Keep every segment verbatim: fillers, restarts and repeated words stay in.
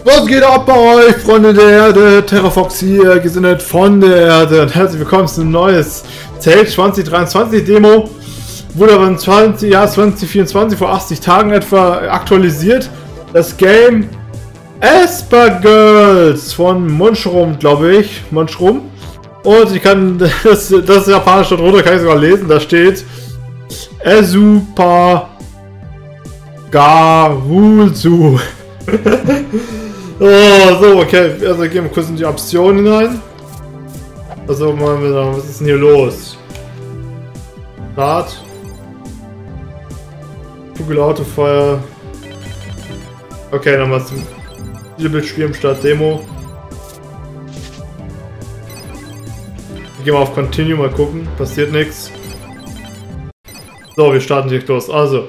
Was geht ab bei euch, Freunde der Erde? TerraFox hier, gesendet von der Erde und herzlich willkommen zu einem neues Zelt zwanzig dreiundzwanzig Demo. Wurde aber im zwanzig, Jahr zwanzig vierundzwanzig, vor achtzig Tagen etwa, aktualisiert. Das Game Esper Girls von Monstrum, glaube ich. Monstrum. Und ich kann, das, das Japanisch dort runter kann ich sogar lesen, da steht Esupa Garulzu. Oh, so, okay, also gehen wir kurz in die Optionen hinein. Also, mal wieder, was ist denn hier los? Start. Google Autofire. Okay, nochmal zum Bildschirm Start Demo. Wir gehen mal auf Continue, mal gucken, passiert nichts. So, wir starten direkt los. Also.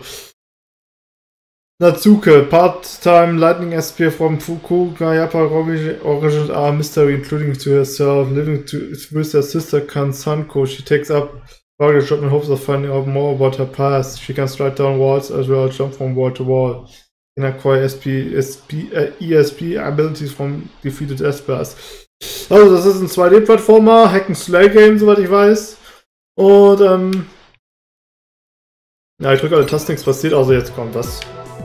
Natsuke, part-time lightning S P from Fukuoka, Japan, original are mystery, including to herself, living to, with her sister Kansanko. She takes up target job in hopes of finding out more about her past. She can slide down walls as well as jump from wall to wall. Can acquire S P, S P, uh, E S P abilities from defeated Espers. Also, das ist ein zwei D-Plattformer, Hack-and-Slay-Game, soweit ich weiß. Und, ähm... ja, ich drücke alle Tasten, nichts passiert, also jetzt kommt das.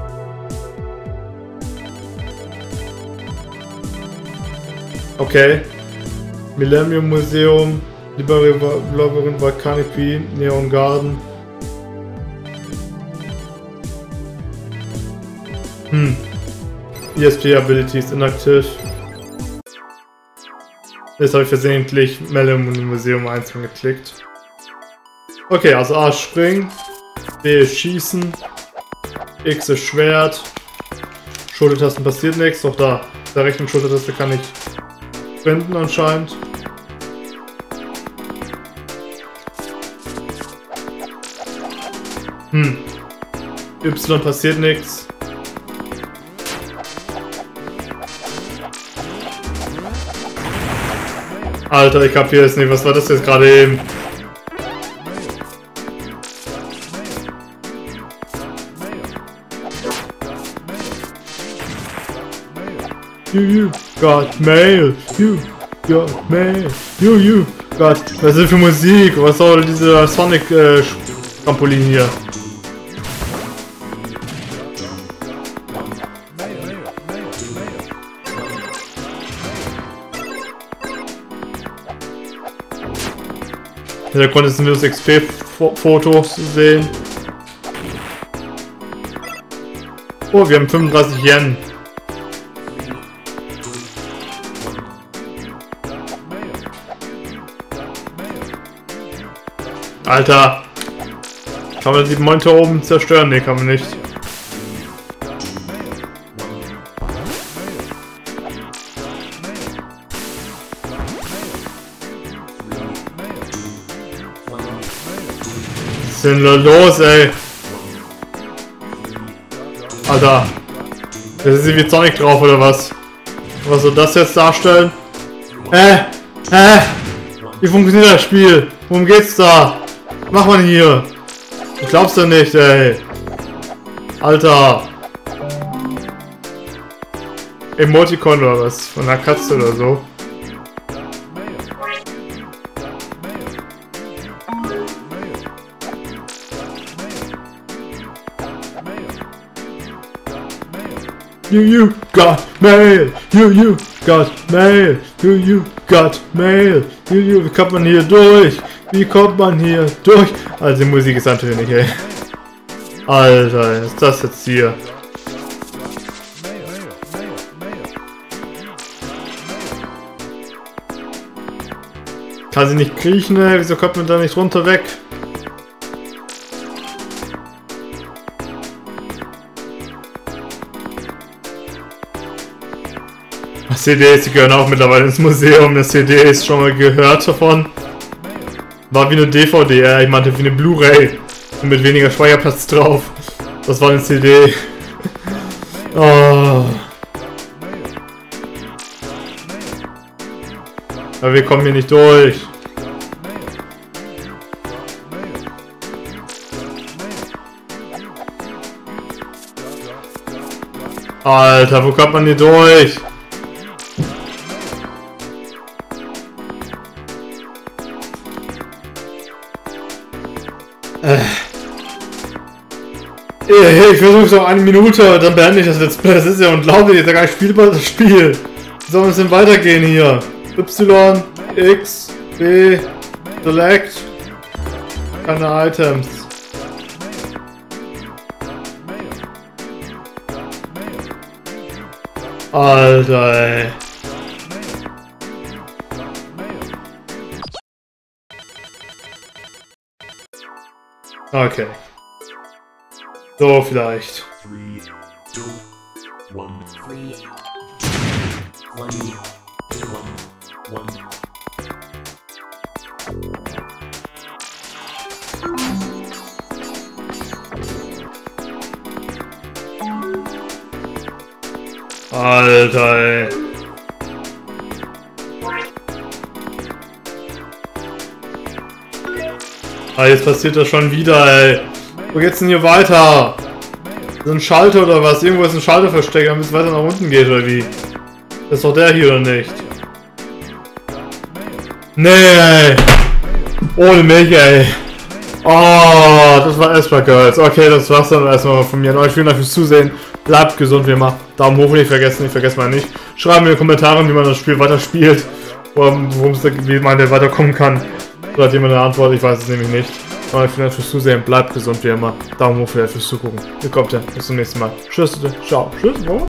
Okay. Millennium Museum, Labyrinth Volcanic, Neon Garden. Hm. E S P Abilities inactive. Jetzt habe ich versehentlich Millennium Museum eins geklickt. Okay, also A ist springen, B ist schießen, X ist Schwert, Schultertasten passiert nichts, doch da, der rechten Schultertaste kann ich sprinten anscheinend. Hm. Y passiert nichts. Alter, ich kapiere es nicht. Was war das jetzt gerade eben? You, you got mail. You got mail. You, you got... Was ist das für Musik? Was soll dieser Sonic äh, Trampolin hier? Da konnte es nur das X P-Fotos sehen. Oh, wir haben fünfunddreißig Yen. Alter! Kann man den Monitor oben zerstören? Ne, kann man nicht. Was ist denn da los, ey? Alter. Das ist wie Sonic drauf, oder was? Was soll das jetzt darstellen? Äh, äh, wie funktioniert das Spiel? Worum geht's da? Was macht man hier? Ich glaub's doch nicht, ey. Alter. Emoticon oder was? Von einer Katze oder so. You, you got mail. You, you got mail. You, you got mail. You, you, wie kommt man hier durch? Wie kommt man hier durch? Also die Musik ist natürlich nicht, ey. Alter, was ist das jetzt hier? Kann sie nicht kriechen, ey? Wieso kommt man da nicht runter weg? C Ds, die gehören auch mittlerweile ins Museum. Das C D ist schon mal gehört davon. War wie eine D V D, ja, ich meinte wie eine Blu-ray. Mit weniger Speicherplatz drauf. Das war eine C D. Oh. Aber wir kommen hier nicht durch. Alter, wo kommt man hier durch? Äh. Ich versuche es noch eine Minute, dann beende ich das Let's Play. Das ist ja unglaublich, das ist ja gar nicht spielbar, das Spiel. Wie soll es denn weitergehen hier? Y, X, B, Select. Keine Items. Alter, ey. Okay. So vielleicht. Three, two, one, three, one, one, one. Alter, ey. Ah, jetzt passiert das schon wieder, ey. Wo geht's denn hier weiter? So ein Schalter oder was? Irgendwo ist ein Schalter versteckt, damit es weiter nach unten geht, oder wie? Das ist doch der hier, oder nicht? Nee, ey. Ohne mich, ey. Oh, das war Esper Girls. Okay, das war's dann erstmal von mir. Euch vielen Dank fürs Zusehen. Bleibt gesund wie immer. Daumen hoch nicht vergessen, ich vergesse mal nicht. Schreibt mir in die Kommentare, wie man das Spiel weiterspielt. Worum es, wie man da weiterkommen kann. So hat jemand eine Antwort, ich weiß es nämlich nicht. Aber vielen Dank fürs Zusehen. Bleibt gesund wie immer. Daumen hoch fürs Zugucken. Ihr kommt ja. Bis zum nächsten Mal. Tschüss. Ciao. Tschüss.